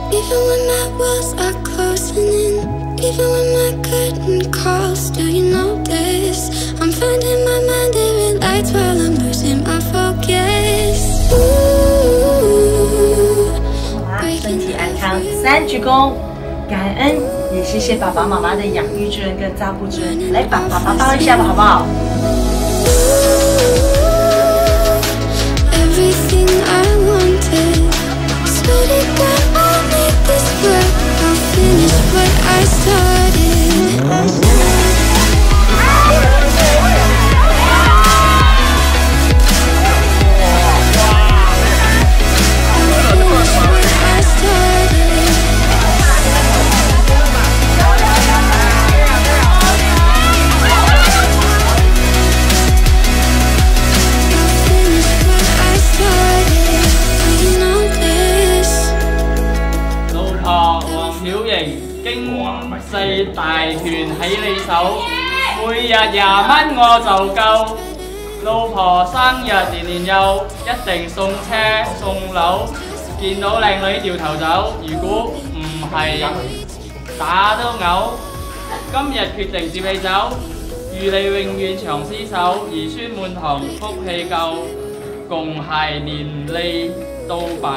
Even when my walls are closing in, even when my curtain calls, do you notice? I'm finding my mind, it relights while I'm losing my focus. Ooh, 身体安康3鞠躬，感恩也谢谢爸爸妈妈的养育之恩跟照顾之恩，来把爸爸抱一下吧，好不好？ Everything I wanted, swear to God I'll make this work. I'll finish what I started. Kinh世大權喺你手，每日20蚊我就夠。老婆生日年年有，一定送車送樓。見到靚女掉頭走，如果唔係打都嘔。今日決定接你走，預你永遠長廝守，兒孫滿堂福氣夠，共諧連理到白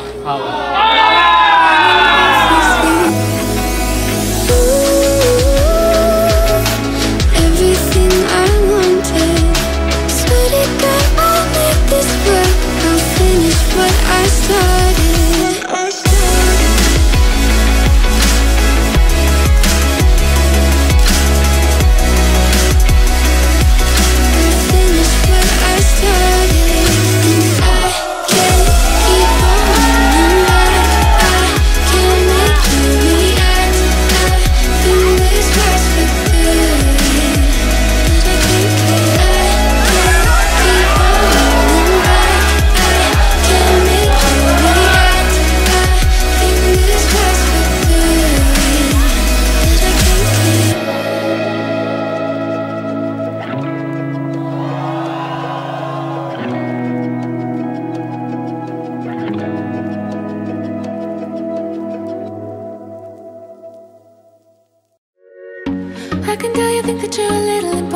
頭。I can tell you think that you're a little